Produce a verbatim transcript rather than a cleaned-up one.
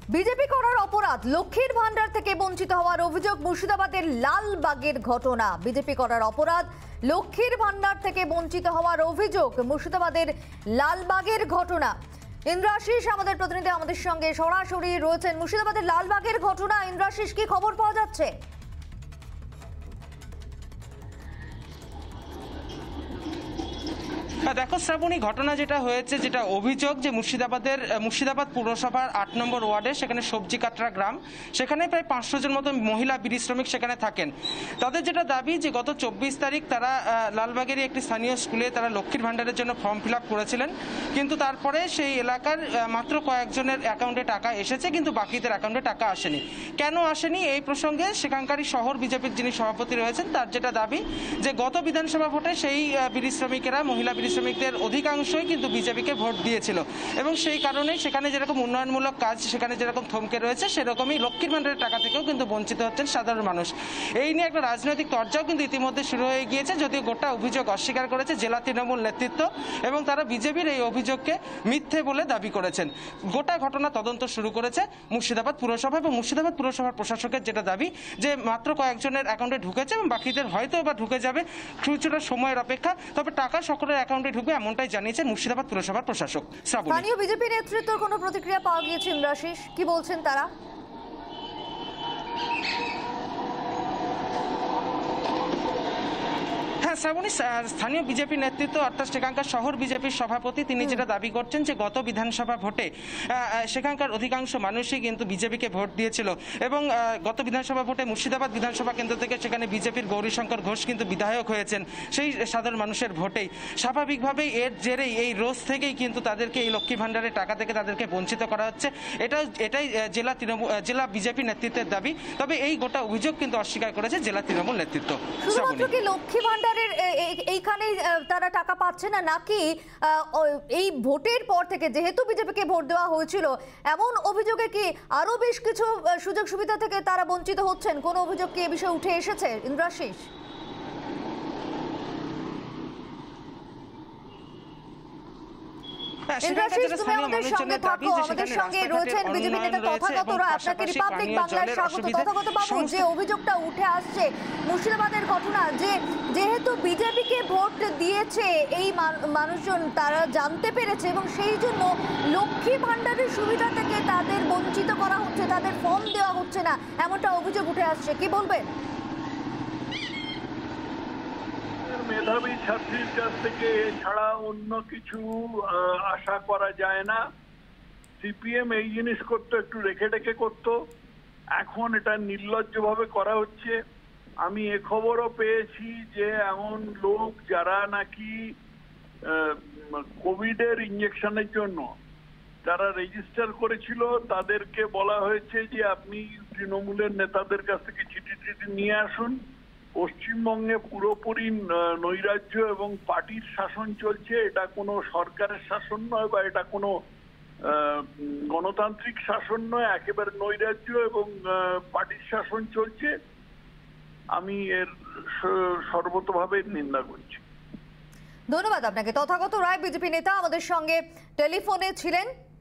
BJP করার অপরাধ, লক্ষ্মীর ভান্ডার থেকে বঞ্চিত হওয়ার অভিযোগ। মুর্শিদাবাদের লালবাগের ঘটনা। বিজেপি করার অপরাধ, লক্ষ্মীর ভান্ডার থেকে বঞ্চিত হওয়ার অভিযোগ। মুর্শিদাবাদের লালবাগের ঘটনা। ইন্দ্রাশিস আমাদের প্রতিনিধি আমাদের সঙ্গে সরাসরি রয়েছেন। মুর্শিদাবাদের লালবাগের ঘটনা, ইন্দ্রাশিস, কি খবর পাওয়া যাচ্ছে? দেখো শ্রাবণী, ঘটনা যেটা হয়েছে, যেটা অভিযোগ যে মুর্শিদাবাদের মুর্শিদাবাদ পুরসভার আট নম্বর ওয়ার্ডে, সেখানে সবজি কাটরা গ্রাম, সেখানে প্রায় পাঁচশো জন মতো মহিলা বিড়ি শ্রমিক সেখানে থাকেন। তাদের যেটা দাবি যে গত চব্বিশ তারিখ তারা লালবাগেরই একটি স্থানীয় স্কুলে তারা লক্ষ্মীর ভান্ডারের জন্য ফর্ম ফিল আপ করেছিলেন, কিন্তু তারপরে সেই এলাকার মাত্র কয়েকজনের অ্যাকাউন্টে টাকা এসেছে, কিন্তু বাকিদের অ্যাকাউন্টে টাকা আসেনি। কেন আসেনি এই প্রসঙ্গে সেখানকারই শহর বিজেপির যিনি সভাপতি রয়েছেন তার যেটা দাবি যে গত বিধানসভা ভোটে সেই বিড়ি শ্রমিকেরা, মহিলা বিড়ি শ্রমিকদের অধিকাংশই কিন্তু বিজেপিকে ভোট দিয়েছিল, এবং সেই কারণেই সেখানে যেরকম উন্নয়নমূলক কাজ সেখানে যেরকম থমকে রয়েছে, সেরকমই লক্ষ্মীর ভান্ডারের টাকা থেকেও কিন্তু বঞ্চিত হচ্ছেন সাধারণ মানুষ। এই নিয়ে একটা রাজনৈতিক চর্চাও কিন্তু ইতিমধ্যে শুরু হয়ে গিয়েছে, যদিও গোটা অভিযোগ অস্বীকার করেছে জেলা তৃণমূল নেতৃত্ব, এবং তারা বিজেপির এই অভিযোগকে মিথ্যে বলে দাবি করেছেন। গোটা ঘটনা তদন্ত শুরু করেছে মুর্শিদাবাদ পুরসভা, এবং মুর্শিদাবাদ পুরসভার প্রশাসকের যেটা দাবি যে মাত্র কয়েকজনের অ্যাকাউন্টে ঢুকেছে এবং বাকিদের হয়তো বা ঢুকে যাবে, কিছুটা সময়ের অপেক্ষা, তবে টাকা সকলের অ্যাকাউন্টে ঢুকবে এমনটাই জানিয়েছেন মুর্শিদাবাদ পুরসভার প্রশাসক। স্থানীয় বিজেপি নেতৃত্বের কোনো প্রতিক্রিয়া পাওয়া গিয়েছে ইন্দ্রাশিস? কি বলছেন তারা? শ্রাবণী, স্থানীয় বিজেপি নেতৃত্ব অর্থাৎ সেখানকার শহর বিজেপির সভাপতি তিনি যেটা দাবি করছেন যে গত বিধানসভা ভোটে সেখানকার অধিকাংশ মানুষই কিন্তু বিজেপিকে ভোট দিয়েছিল, এবং গত বিধানসভা ভোটে মুর্শিদাবাদ বিধানসভা কেন্দ্র থেকে সেখানে বিজেপির গৌরীশঙ্কর ঘোষ কিন্তু বিধায়ক হয়েছেন সেই সাধারণ মানুষের ভোটেই। স্বাভাবিকভাবেই এর জেরেই এই রোজ থেকেই কিন্তু তাদেরকে এই লক্ষ্মী ভান্ডারের টাকা থেকে তাদেরকে বঞ্চিত করা হচ্ছে। এটা এটাই জেলা তৃণমূল জেলা বিজেপি নেতৃত্বের দাবি, তবে এই গোটা অভিযোগ কিন্তু অস্বীকার করেছে জেলা তৃণমূল নেতৃত্ব। লক্ষ্মী ভান্ডারের এইখানে তারা টাকা পাচ্ছে না, নাকি এই ভোটের পর থেকে যেহেতু বিজেপিকে ভোট দেওয়া হয়েছিল এমন অভিযোগে কি আরো বেশ কিছু সুযোগ সুবিধা থেকে তারা বঞ্চিত হচ্ছেন? কোন অভিযোগ কি এ বিষয়ে উঠে এসেছে ইন্দ্রাশিস? ইন্দ্রাশিস, তুমি আমাদের সঙ্গে থাকো, আমাদের সঙ্গে রয়েছেন বিজেপি নেতা তথাগত রায়। আপনাকে রিপাবলিক বাংলার স্বাগত। তথাগত বাবু, যে অভিযোগটা উঠে আসছে মুর্শিদাবাদের ঘটনা, যে যেহেতু বিজেপিকে ভোট দিয়েছে এই মানুষজন, তারা জানতে পেরেছে এবং সেই জন্য লক্ষ্মী ভান্ডারের সুবিধা থেকে তাদের বঞ্চিত করা হচ্ছে, তাদের ফর্ম দেওয়া হচ্ছে না, এমনটা অভিযোগ উঠে আসছে। কি বলবেন? মেধাবী ছাত্রীর কাছ থেকে এছাড়া অন্য কিছু আশা করা যায় না। সিপিএম এই জিনিস করতো, একটু রেখে রেখে করতো, এখন এটা নির্লজ্জভাবে করা হচ্ছে। আমি এ খবরও পেয়েছি যে এমন লোক যারা নাকি কোভিডের ইঞ্জেকশনের জন্য যারা রেজিস্টার করেছিল, তাদেরকে বলা হয়েছে যে আপনি তৃণমূলের নেতাদের কাছ থেকে চিঠি টিঠি নিয়ে আসুন। পশ্চিমবঙ্গে পুরোপুরি নৈরাজ্য এবং পার্টির শাসন চলছে। এটা কোনো সরকারের শাসন নয় বা এটা কোনো গণতান্ত্রিক শাসন নয়, একেবারে নৈরাজ্য এবং পার্টির শাসন চলছে। আমি এর সর্বতভাবে নিন্দা করছি। ধন্যবাদ আপনাকে। তথাগত রায় বিজেপি নেতা আমাদের সঙ্গে টেলিফোনে ছিলেন।